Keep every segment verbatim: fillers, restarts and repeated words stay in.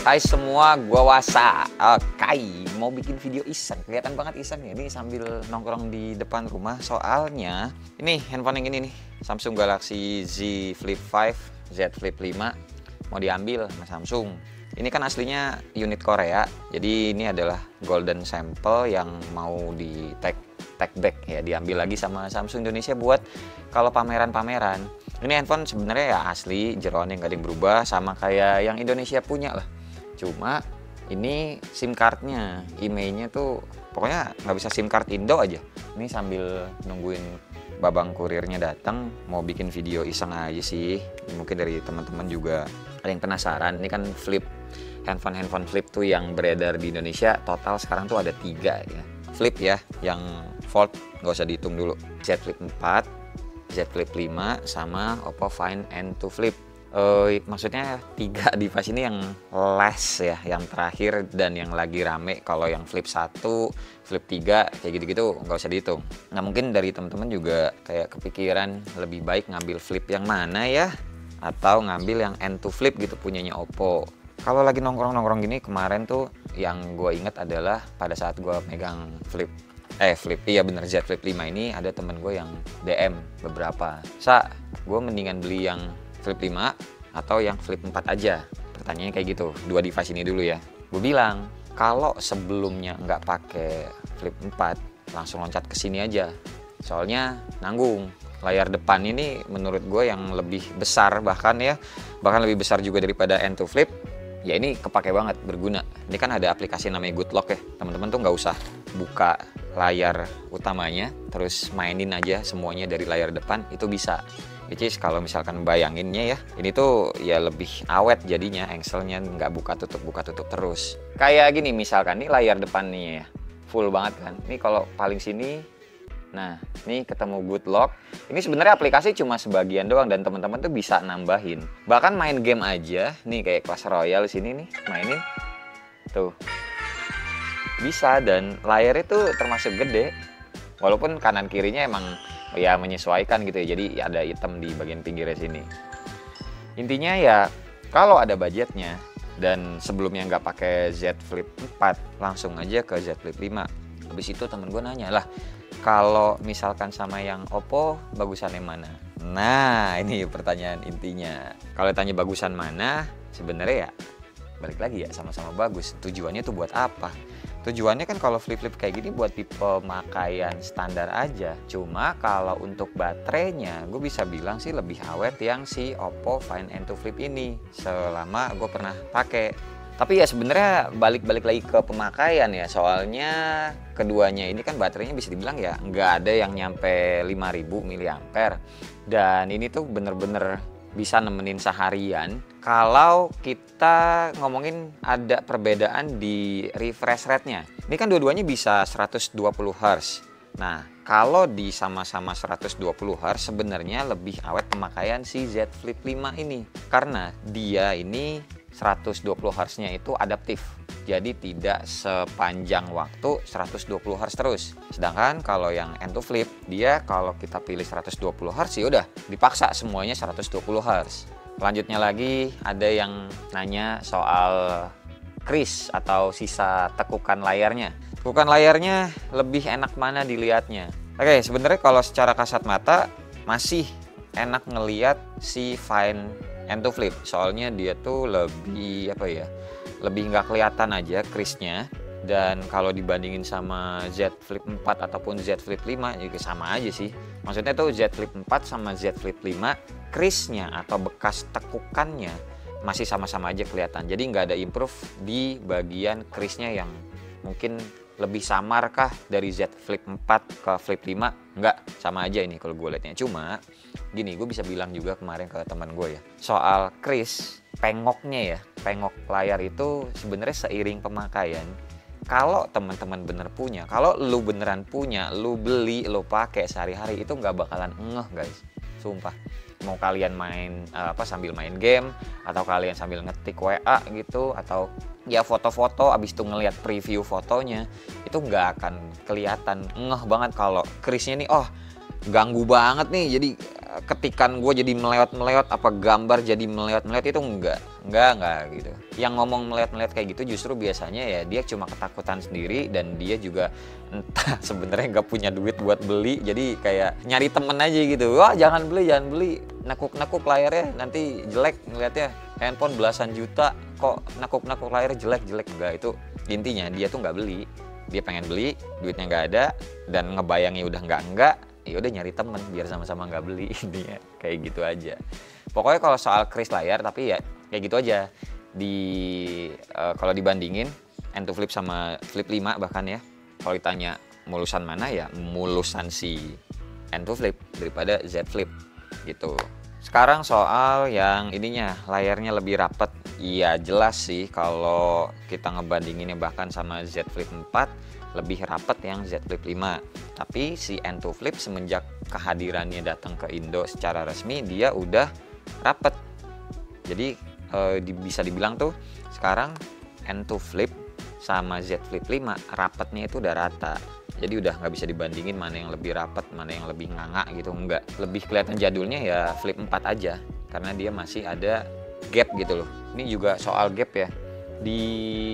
Hai semua, gua Wasa. Oke, mau bikin video iseng. Kelihatan banget iseng ya. Ini sambil nongkrong di depan rumah. Soalnya ini handphone yang ini nih, Samsung Galaxy Z Flip lima, Z Flip lima mau diambil sama Samsung. Ini kan aslinya unit Korea. Jadi ini adalah golden sample yang mau di take take back ya, diambil lagi sama Samsung Indonesia buat kalau pameran-pameran. Ini handphone sebenarnya ya asli, jeroannya nggak ada yang berubah, sama kayak yang Indonesia punya lah. Cuma ini SIM cardnya, I M E I-nya tuh pokoknya nggak bisa SIM card Indo aja. Ini sambil nungguin babang kurirnya datang, mau bikin video iseng aja sih. Mungkin dari teman-teman juga ada yang penasaran. Ini kan flip, handphone-handphone flip tuh yang beredar di Indonesia total sekarang tuh ada tiga ya. Flip ya, yang Fold nggak usah dihitung dulu. Z Flip empat, Z Flip lima, sama Oppo Find N dua Flip. Uh, maksudnya tiga device ini yang last ya, yang terakhir dan yang lagi rame. Kalau yang Flip satu, Flip tiga kayak gitu-gitu nggak usah dihitung. Nah mungkin dari teman-teman juga kayak kepikiran lebih baik ngambil Flip yang mana ya, atau ngambil yang N dua Flip gitu punyanya Oppo. Kalau lagi nongkrong-nongkrong gini kemarin tuh yang gue inget adalah pada saat gue megang Flip eh Flip iya bener Z Flip lima ini, ada temen gue yang D M beberapa, Sa, gue mendingan beli yang Flip lima atau yang Flip empat aja. Pertanyaannya kayak gitu, dua device ini dulu ya. Gue bilang, kalau sebelumnya nggak pakai Flip empat, langsung loncat ke sini aja. Soalnya nanggung. Layar depan ini menurut gue yang lebih besar, bahkan ya, bahkan lebih besar juga daripada N dua Flip. Ya ini kepake banget, berguna. Ini kan ada aplikasi namanya Good Lock ya. Teman-teman tuh nggak usah buka layar utamanya, terus mainin aja semuanya dari layar depan, itu bisa. Which is kalau misalkan bayanginnya ya, ini tuh ya lebih awet jadinya, engselnya nggak buka tutup buka tutup terus. Kayak gini misalkan, nih layar depannya ya, full banget kan. Ini kalau paling sini, nah ini ketemu Good Lock. Ini sebenarnya aplikasi cuma sebagian doang dan teman-teman tuh bisa nambahin. Bahkan main game aja, nih kayak Clash Royale sini nih, mainin tuh bisa, dan layarnya tuh termasuk gede. Walaupun kanan kirinya emang ya menyesuaikan gitu ya, jadi ada hitam di bagian pinggirnya sini. Intinya ya kalau ada budgetnya dan sebelumnya nggak pakai Z Flip empat, langsung aja ke Z Flip lima. Habis itu temen gue nanya lah, kalau misalkan sama yang Oppo bagusan yang mana? Nah ini pertanyaan intinya. Kalau tanya bagusan mana, sebenarnya ya balik lagi ya, sama-sama bagus. Tujuannya tuh buat apa? Tujuannya kan kalau flip-flip kayak gini buat di pemakaian standar aja. Cuma kalau untuk baterainya, gue bisa bilang sih lebih awet yang si Oppo Find N dua Flip ini, selama gue pernah pakai. Tapi ya sebenarnya balik-balik lagi ke pemakaian ya, soalnya keduanya ini kan baterainya bisa dibilang ya nggak ada yang nyampe lima ribu miliampere. Dan ini tuh bener-bener bisa nemenin seharian. Kalau kita ngomongin ada perbedaan di refresh rate-nya. Ini kan dua-duanya bisa seratus dua puluh hertz. Nah, kalau di sama-sama seratus dua puluh hertz sebenarnya lebih awet pemakaian si Z Flip lima ini. Karena dia ini seratus dua puluh hertz-nya itu adaptif. Jadi tidak sepanjang waktu seratus dua puluh hertz terus. Sedangkan kalau yang N dua Flip, dia kalau kita pilih seratus dua puluh hertz ya udah dipaksa semuanya seratus dua puluh hertz. Selanjutnya lagi ada yang nanya soal crease atau sisa tekukan layarnya. Tekukan layarnya lebih enak mana dilihatnya? Oke, sebenarnya kalau secara kasat mata masih enak ngelihat si Find N dua Flip. Soalnya dia tuh lebih apa ya? Lebih nggak kelihatan aja crease-nya. Dan kalau dibandingin sama Z Flip empat ataupun Z Flip lima juga sama aja sih. Maksudnya tuh Z Flip empat sama Z Flip lima, crease-nya atau bekas tekukannya masih sama-sama aja kelihatan. Jadi nggak ada improve di bagian crease-nya yang mungkin lebih samar kah dari Z Flip empat ke Flip lima. Nggak, sama aja ini kalau gue liatnya. Cuma gini, gue bisa bilang juga kemarin ke teman gue ya, soal crease, pengoknya ya, pengok layar itu sebenarnya seiring pemakaian. Kalau teman-teman bener punya, kalau lu beneran punya, lu beli, lu pakai sehari-hari, itu nggak bakalan ngeh guys, sumpah. Mau kalian main apa sambil main game, atau kalian sambil ngetik W A gitu, atau ya foto-foto abis itu ngelihat preview fotonya, itu nggak akan kelihatan ngeh banget kalau crease-nya nih, oh ganggu banget nih, jadi ketikan gue jadi melewat-melewat, apa gambar jadi melewat-melewat, itu enggak enggak enggak gitu. Yang ngomong melewat-melewat kayak gitu justru biasanya ya dia cuma ketakutan sendiri, dan dia juga entah sebenarnya nggak punya duit buat beli, jadi kayak nyari temen aja gitu. Wah jangan beli jangan beli, nakuk-nakuk layarnya nanti jelek ngeliatnya, handphone belasan juta kok nakuk-nakuk layarnya jelek-jelek. Enggak, itu intinya dia tuh nggak beli, dia pengen beli, duitnya nggak ada, dan ngebayangnya udah nggak enggak, ya udah nyari temen biar sama-sama nggak beli. Intinya kayak gitu aja. Pokoknya kalau soal kris layar, tapi ya kayak gitu aja. Di uh, kalau dibandingin N dua Flip sama Flip lima bahkan ya, kalau ditanya mulusan mana, ya mulusan si N dua Flip daripada Z Flip gitu. Sekarang soal yang ininya, layarnya lebih rapet. Iya jelas sih kalau kita ngebandinginnya bahkan sama Z Flip empat, lebih rapet yang Z Flip lima. Tapi si N dua Flip semenjak kehadirannya datang ke Indo secara resmi, dia udah rapet. Jadi eh, di, bisa dibilang tuh sekarang N dua Flip sama Z Flip lima rapetnya itu udah rata. Jadi udah nggak bisa dibandingin mana yang lebih rapet, mana yang lebih nganga gitu, enggak. Lebih kelihatan jadulnya ya Flip empat aja, karena dia masih ada gap gitu loh. Ini juga soal gap ya. Di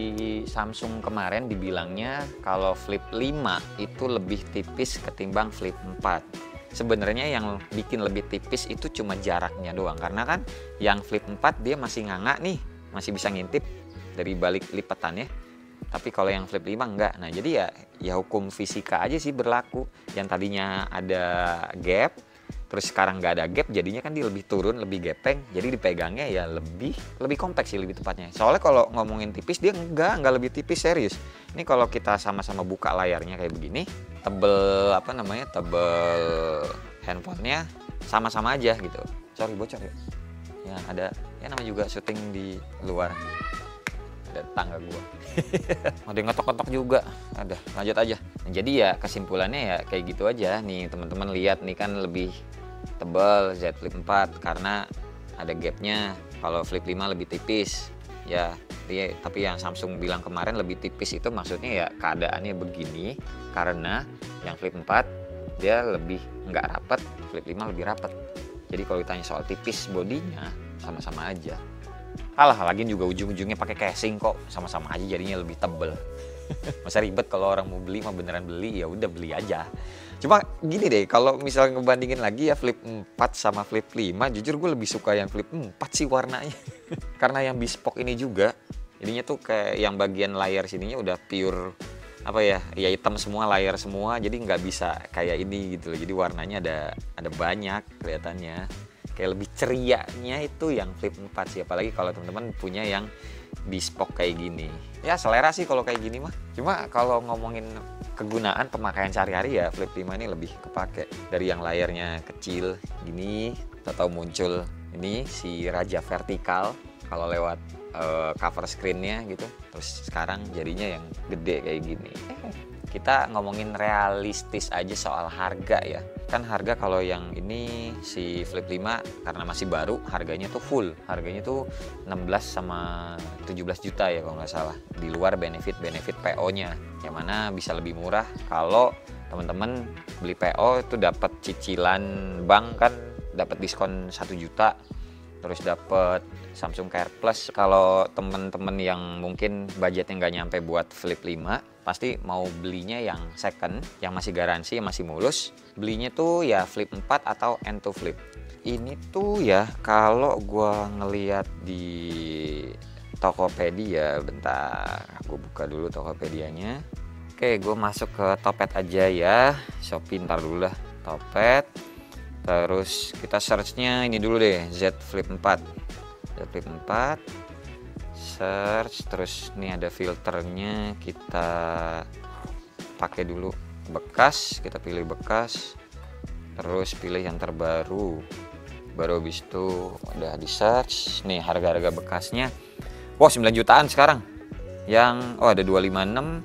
Samsung kemarin dibilangnya kalau Flip lima itu lebih tipis ketimbang Flip empat. Sebenarnya yang bikin lebih tipis itu cuma jaraknya doang, karena kan yang Flip empat dia masih nganga nih, masih bisa ngintip dari balik lipatannya. Tapi kalau yang Flip lima enggak. Nah jadi ya ya hukum fisika aja sih berlaku. Yang tadinya ada gap, terus sekarang nggak ada gap, jadinya kan dia lebih turun, lebih gepeng. Jadi dipegangnya ya lebih lebih kompak sih lebih tepatnya. Soalnya kalau ngomongin tipis dia enggak, enggak lebih tipis, serius. Ini kalau kita sama-sama buka layarnya kayak begini, tebel apa namanya, tebel handphonenya sama-sama aja gitu. Sorry bocor ya. Ya ada, ya namanya juga syuting di luar. Ada tangga gua. Ada yang ngetok-ngetok juga. Ada, lanjut aja. Nah, jadi ya kesimpulannya ya kayak gitu aja. Nih teman-teman lihat nih kan lebih tebal Z Flip empat karena ada gapnya. Kalau Flip lima lebih tipis. Ya, dia, tapi yang Samsung bilang kemarin lebih tipis itu maksudnya ya keadaannya begini karena yang Flip empat dia lebih nggak rapet, Flip lima lebih rapet. Jadi kalau ditanya soal tipis bodinya sama-sama aja. Alah, lagi juga ujung-ujungnya pakai casing kok, sama-sama aja jadinya lebih tebel. Masa ribet kalau orang mau beli mah beneran beli, ya udah beli aja. Cuma gini deh, kalau misalnya ngebandingin lagi ya Flip empat sama Flip lima, jujur gue lebih suka yang Flip empat sih warnanya. Karena yang bespoke ini juga, ininya tuh kayak yang bagian layar sininya udah pure apa ya, ya hitam semua, layar semua, jadi nggak bisa kayak ini gitu loh. Jadi warnanya ada ada banyak kelihatannya. Kayak lebih cerianya itu yang Flip empat sih, apalagi kalau teman-teman punya yang bespoke kayak gini. Ya selera sih kalau kayak gini mah. Cuma kalau ngomongin kegunaan pemakaian sehari-hari ya Flip lima ini lebih kepake. Dari yang layarnya kecil gini, atau muncul ini si raja vertikal kalau lewat uh, cover screen-nya gitu. Terus sekarang jadinya yang gede kayak gini. Kita ngomongin realistis aja soal harga ya. Kan harga kalau yang ini si Flip lima karena masih baru, harganya tuh full. Harganya tuh enam belas sama tujuh belas juta ya kalau nggak salah. Di luar benefit-benefit P O-nya. Yang mana bisa lebih murah kalau teman-teman beli P O itu dapat cicilan bank kan, dapat diskon satu juta. Terus dapat Samsung Care Plus. Kalau teman-teman yang mungkin budgetnya nggak nyampe buat Flip lima, pasti mau belinya yang second, yang masih garansi, yang masih mulus. Belinya tuh ya Flip empat atau N dua Flip. Ini tuh ya kalau gua ngeliat di Tokopedia, bentar, gue buka dulu Tokopedianya. Oke, gue masuk ke Topet aja ya, Shopee ntar dulu lah, Topet. Terus kita searchnya ini dulu deh, Z Flip empat. Z Flip empat. Search, terus nih ada filternya, kita pakai dulu bekas, kita pilih bekas. Terus pilih yang terbaru. Baru habis itu udah di search. Nih harga-harga bekasnya. Wah, sembilan jutaan sekarang. Yang oh ada dua lima enam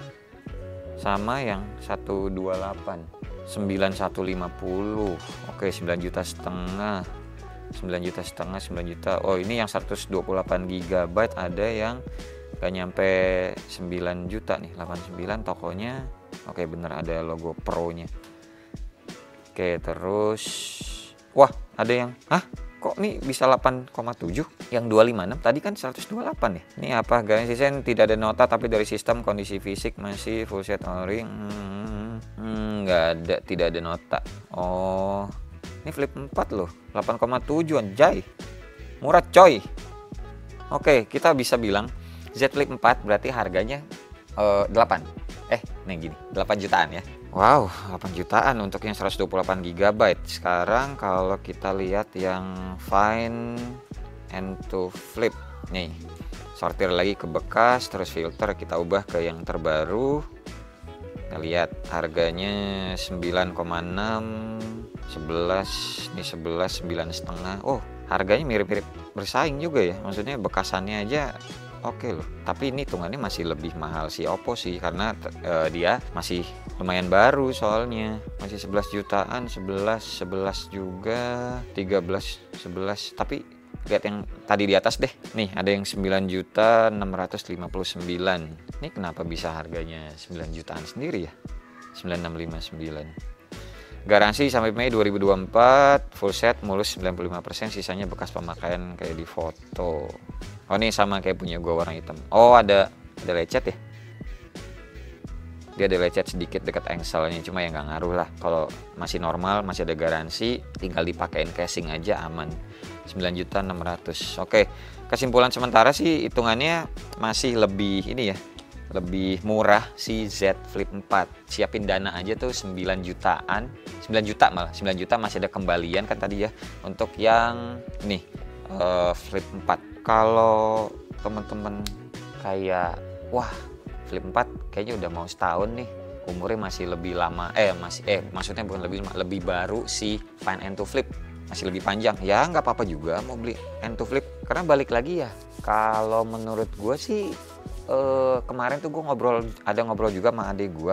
sama yang seratus dua puluh delapan. sembilan satu lima nol. Oke, sembilan juta setengah. sembilan juta setengah, sembilan juta. Oh, ini yang seratus dua puluh delapan giga byte, ada yang gak nyampe sembilan juta nih, delapan puluh sembilan tokonya. Oke, bener ada logo Pro-nya. Oke, terus wah, Ada yang, hah? Kok nih bisa delapan koma tujuh? Yang dua lima enam tadi kan seratus dua puluh delapan ya? Ini apa? Garansi sen tidak ada nota tapi dari sistem kondisi fisik masih full set ori. Hmm, hmm, nggak ada, tidak ada nota. Oh, ini Flip empat loh, delapan koma tujuh anjay. Murah coy. Oke, kita bisa bilang Z Flip empat berarti harganya uh, delapan. Eh, nih gini, delapan jutaan ya. Wow, delapan jutaan untuk yang seratus dua puluh delapan giga byte. Sekarang kalau kita lihat yang Fine and to Flip. Nih, sortir lagi ke bekas, terus filter kita ubah ke yang terbaru. Kita lihat harganya sembilan koma enam, sebelas, nih sebelas, sembilan koma lima. Oh, harganya mirip-mirip bersaing juga ya. Maksudnya bekasannya aja oke loh, tapi ini hitungannya masih lebih mahal si Oppo sih, karena uh, dia masih lumayan baru soalnya, masih sebelas jutaan, sebelas, sebelas juga, tiga belas, sebelas, tapi lihat yang tadi di atas deh, nih ada yang sembilan juta enam ratus lima puluh sembilan. Ini kenapa bisa harganya sembilan jutaan sendiri ya? sembilan enam lima sembilan. Garansi sampai Mei dua ribu dua puluh empat, full set mulus sembilan puluh lima persen, sisanya bekas pemakaian kayak di foto. Oh, ini sama kayak punya gua warna hitam. Oh, ada ada lecet ya. Dia ada lecet sedikit dekat engselnya, cuma ya nggak ngaruh lah. Kalau masih normal, masih ada garansi, tinggal dipakein casing aja aman. sembilan juta enam ratus. Oke, kesimpulan sementara sih hitungannya masih lebih ini ya. Lebih murah si Z Flip empat. Siapin dana aja tuh sembilan jutaan. sembilan juta malah. sembilan juta masih ada kembalian kan tadi ya. Untuk yang nih uh, Flip empat. Kalau teman-teman kayak wah, Flip empat kayaknya udah mau setahun nih. Umurnya masih lebih lama. Eh masih eh maksudnya bukan lebih lama, lebih baru si Fine and to Flip. Masih lebih panjang. Ya nggak apa-apa juga mau beli and to Flip. Karena balik lagi ya. Kalau menurut gue sih Uh, kemarin tuh gue ngobrol, ada ngobrol juga sama adik gue,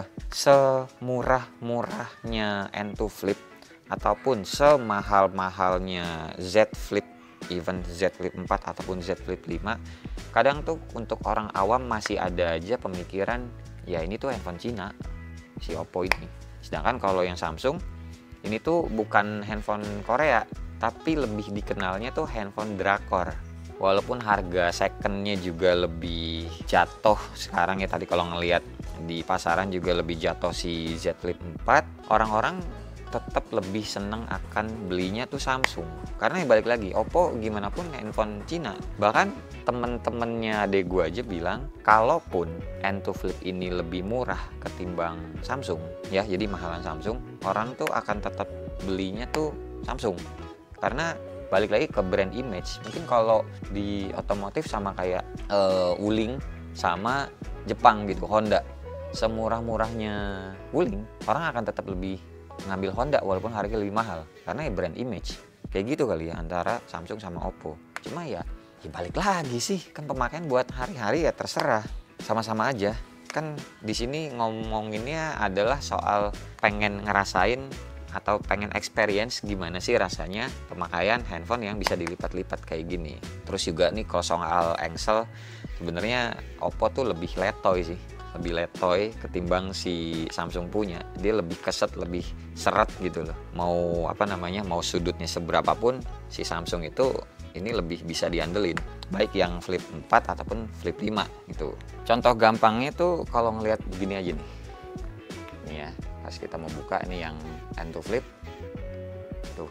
semurah-murahnya and to Flip ataupun semahal-mahalnya Z Flip, even Z Flip empat ataupun Z Flip lima, kadang tuh untuk orang awam masih ada aja pemikiran ya ini tuh handphone Cina si Oppo ini. Sedangkan kalau yang Samsung ini tuh bukan handphone Korea, tapi lebih dikenalnya tuh handphone drakor. Walaupun harga secondnya juga lebih jatuh sekarang ya, tadi kalau ngelihat di pasaran juga lebih jatuh si Z Flip empat, orang-orang tetap lebih seneng akan belinya tuh Samsung. Karena ya balik lagi, Oppo gimana pun handphone Cina. Bahkan temen-temennya adek gue aja bilang, kalaupun and to Flip ini lebih murah ketimbang Samsung, ya jadi mahalan Samsung, orang tuh akan tetap belinya tuh Samsung. Karena balik lagi ke brand image. Mungkin kalau di otomotif sama kayak uh, Wuling sama Jepang gitu, Honda. Semurah-murahnya Wuling, orang akan tetap lebih ngambil Honda walaupun harganya lebih mahal. Karena ya brand image. Kayak gitu kali ya antara Samsung sama Oppo. Cuma ya, ya balik lagi sih, kan pemakaian buat hari-hari ya terserah. Sama-sama aja. Kan di sini ngomonginnya adalah soal pengen ngerasain atau pengen experience gimana sih rasanya pemakaian handphone yang bisa dilipat-lipat kayak gini. Terus juga nih kalau soal engsel, sebenarnya Oppo tuh lebih letoy sih, lebih letoy ketimbang si Samsung punya. Dia lebih keset, lebih seret gitu loh. Mau apa namanya, mau sudutnya seberapapun si Samsung itu ini lebih bisa diandelin, baik yang Flip empat ataupun Flip lima gitu. Contoh gampangnya tuh kalau ngelihat begini aja nih. Nih ya, pas kita mau buka ini yang and to Flip tuh,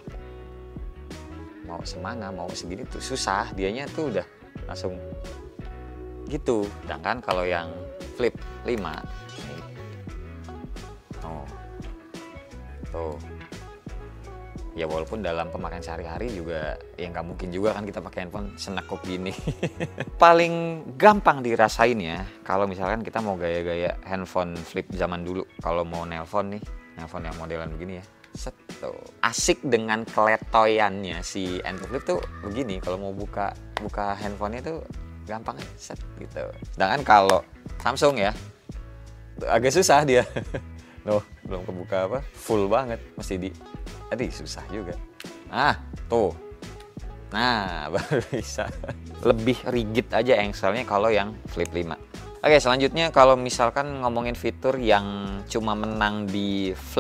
mau semana mau segini tuh susah, dianya tuh udah langsung gitu. Sedangkan kalau yang Flip lima nih, oh tuh ya walaupun dalam pemakaian sehari-hari juga ya nggak mungkin juga kan kita pakai handphone senekuk gini. Paling gampang dirasain ya kalau misalkan kita mau gaya-gaya handphone Flip zaman dulu, kalau mau nelpon nih, nelpon yang modelan begini ya, set tuh asik dengan keletoyannya si and to Flip tuh begini. Kalau mau buka buka handphonenya tuh gampang set gitu. Sedangkan kalau Samsung ya agak susah dia. Loh, belum kebuka apa, full banget, mesti di tadi susah juga. Nah, tuh. Nah, baru bisa. Lebih rigid aja engselnya kalau yang Flip lima. Oke, selanjutnya kalau misalkan ngomongin fitur yang cuma menang di Flip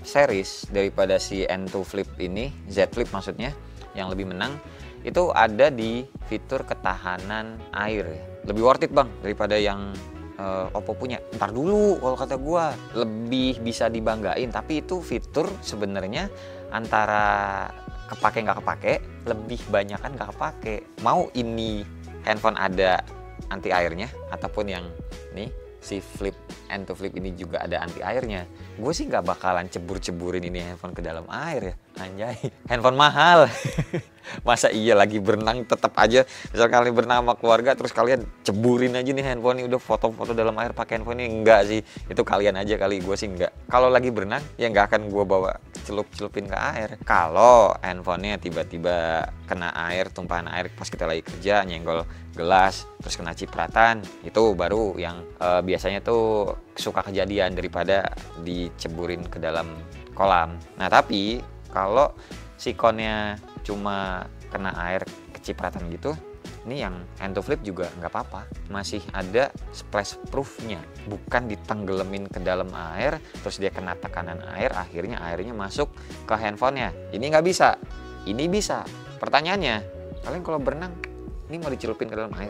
series daripada si N dua Flip ini, Z Flip maksudnya, yang lebih menang itu ada di fitur ketahanan air. Lebih worth it bang daripada yang uh, Oppo punya. Ntar dulu kalau kata gua lebih bisa dibanggain, tapi itu fitur sebenarnya antara kepake nggak kepake, lebih banyak kan nggak kepake. Mau ini handphone ada anti airnya ataupun yang nih si Flip N dua Flip ini juga ada anti airnya, gue sih nggak bakalan cebur-ceburin ini handphone ke dalam air ya, anjay. Handphone mahal. Masa iya lagi berenang tetap aja, misal kalian berenang sama keluarga terus kalian ceburin aja nih handphone ini, udah foto-foto dalam air pakai handphone ini? Enggak sih, itu kalian aja kali, gue sih enggak. Kalau lagi berenang ya nggak akan gue bawa celup-celupin ke air. Kalau handphonenya tiba-tiba kena air, tumpahan air pas kita lagi kerja, nyenggol gelas terus kena cipratan, itu baru yang uh, biasanya tuh suka kejadian daripada diceburin ke dalam kolam. Nah tapi kalau sikonnya cuma kena air kecipratan gitu, ini yang N dua Flip juga nggak apa-apa, masih ada splash proofnya, bukan ditenggelamin ke dalam air terus dia kena tekanan air akhirnya airnya masuk ke handphonenya. Ini nggak bisa, ini bisa. Pertanyaannya, kalian kalau berenang ini mau dicelupin ke dalam air?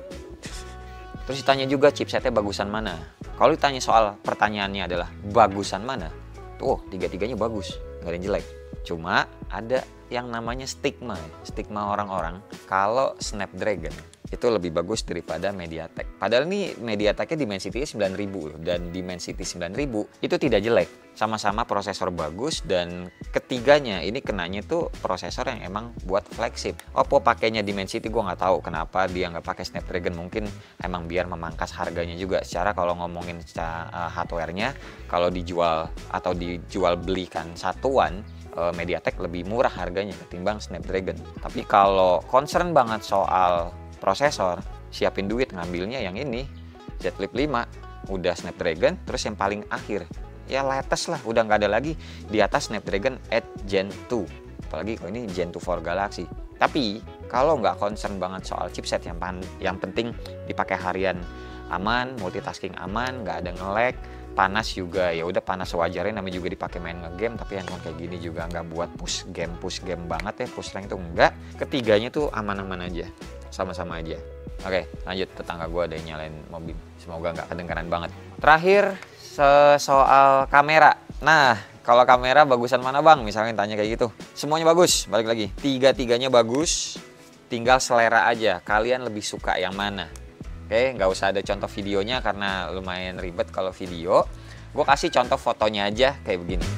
Terus ditanya juga chipsetnya bagusan mana. Kalau ditanya soal pertanyaannya adalah bagusan mana, tuh tiga-tiganya bagus, nggak ada yang jelek. Cuma ada yang namanya stigma, stigma orang-orang kalau Snapdragon itu lebih bagus daripada MediaTek. Padahal ini MediaTeknya Dimensity sembilan ribu dan Dimensity sembilan ribu itu tidak jelek. Sama-sama prosesor bagus dan ketiganya ini kenanya tuh prosesor yang emang buat flagship. Oppo pakainya Dimensity, gue nggak tahu kenapa dia nggak pakai Snapdragon. Mungkin emang biar memangkas harganya juga. Secara kalau ngomongin secara uh, hardware-nya, kalau dijual atau dijual belikan satuan, MediaTek lebih murah harganya ketimbang Snapdragon. Tapi kalau concern banget soal prosesor, siapin duit ngambilnya yang ini, Z Flip lima, udah Snapdragon, terus yang paling akhir ya latest lah, udah nggak ada lagi di atas Snapdragon eight Gen two, apalagi kalau ini Gen two for Galaxy. Tapi kalau nggak concern banget soal chipset, yang yang penting dipakai harian aman, multitasking aman, nggak ada nge-lag, panas juga ya udah panas sewajarnya, namanya juga dipakai main ngegame. Tapi handphone kayak gini juga nggak buat push game push game banget ya, push rank tuh enggak. Ketiganya tuh aman-aman aja, sama-sama aja. Oke lanjut, tetangga gue ada yang nyalain mobil, semoga nggak kedengaran banget. Terakhir soal kamera. Nah kalau kamera bagusan mana bang, misalnya tanya kayak gitu, semuanya bagus. Balik lagi, tiga-tiganya bagus, tinggal selera aja, kalian lebih suka yang mana. Oke, nggak usah ada contoh videonya karena lumayan ribet kalau video. Gue kasih contoh fotonya aja kayak begini.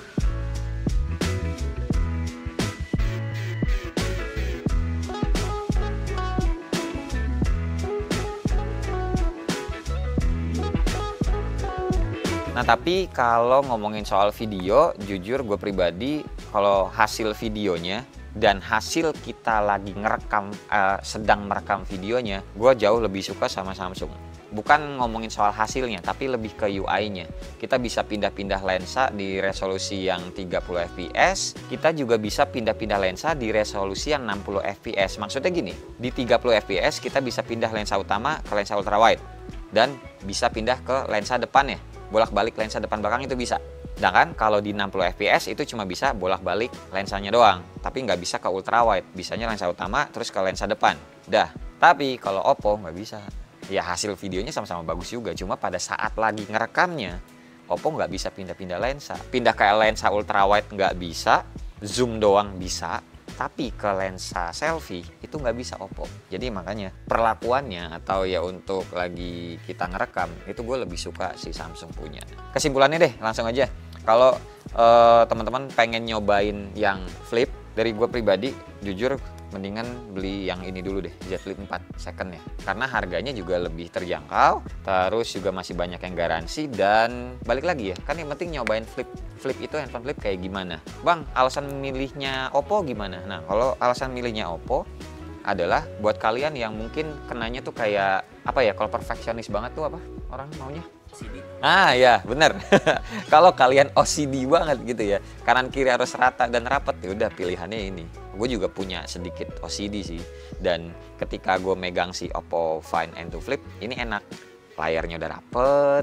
Nah tapi kalau ngomongin soal video, jujur gue pribadi kalau hasil videonya dan hasil kita lagi ngerekam, uh, sedang merekam videonya, gue jauh lebih suka sama Samsung. Bukan ngomongin soal hasilnya, tapi lebih ke U I-nya. Kita bisa pindah-pindah lensa di resolusi yang tiga puluh F P S, kita juga bisa pindah-pindah lensa di resolusi yang enam puluh F P S. Maksudnya gini, di tiga puluh F P S kita bisa pindah lensa utama ke lensa ultrawide, dan bisa pindah ke lensa depannya, bolak-balik lensa depan belakang itu bisa. Sedangkan kalau di enam puluh F P S itu cuma bisa bolak-balik lensanya doang, tapi nggak bisa ke ultrawide, bisanya lensa utama terus ke lensa depan. Dah. Tapi kalau Oppo nggak bisa. Ya hasil videonya sama-sama bagus juga, cuma pada saat lagi ngerekamnya, Oppo nggak bisa pindah-pindah lensa. Pindah ke lensa ultrawide nggak bisa, zoom doang bisa, tapi ke lensa selfie itu nggak bisa Oppo. Jadi makanya perlakuannya atau ya untuk lagi kita ngerekam itu gue lebih suka si Samsung punya. Kesimpulannya deh langsung aja, kalau uh, teman-teman pengen nyobain yang Flip, dari gue pribadi jujur mendingan beli yang ini dulu deh, Z Flip empat second ya, karena harganya juga lebih terjangkau, terus juga masih banyak yang garansi. Dan balik lagi ya, kan yang penting nyobain Flip. Flip itu handphone Flip kayak gimana bang, alasan milihnya Oppo gimana? Nah kalau alasan milihnya Oppo adalah buat kalian yang mungkin kenanya tuh kayak apa ya, kalau perfeksionis banget tuh apa orang maunya? O C D. Ah ya bener. Kalau kalian O C D banget gitu ya, kanan kiri harus rata dan rapet, ya udah pilihannya ini. Gue juga punya sedikit O C D sih, dan ketika gue megang si Oppo Find N dua Flip ini enak, layarnya udah rapet,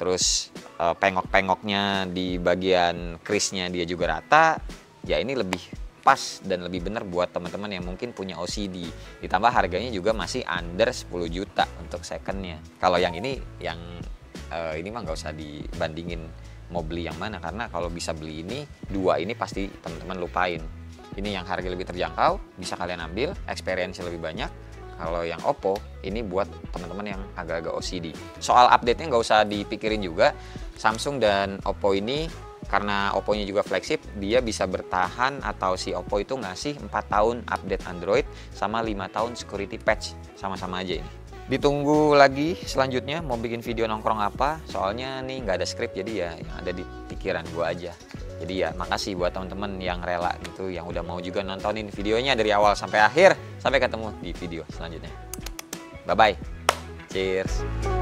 terus uh, pengok-pengoknya di bagian crease-nya dia juga rata, ya ini lebih pas dan lebih benar buat teman-teman yang mungkin punya O C D. Ditambah harganya juga masih under sepuluh juta untuk secondnya. Kalau yang ini, yang uh, ini mah nggak usah dibandingin mau beli yang mana, karena kalau bisa beli ini, dua ini pasti teman-teman lupain. Ini yang harga lebih terjangkau, bisa kalian ambil, experience lebih banyak. Kalau yang Oppo, ini buat teman-teman yang agak-agak O C D. Soal update-nya nggak usah dipikirin juga. Samsung dan Oppo ini, karena Oppo-nya juga flagship, dia bisa bertahan atau si Oppo itu ngasih empat tahun update Android sama lima tahun security patch. Sama-sama aja ini. Ditunggu lagi selanjutnya mau bikin video nongkrong apa, soalnya nih nggak ada skrip, jadi ya yang ada di pikiran gue aja. Jadi ya makasih buat teman-teman yang rela gitu, yang udah mau juga nontonin videonya dari awal sampai akhir. Sampai ketemu di video selanjutnya. Bye-bye. Cheers.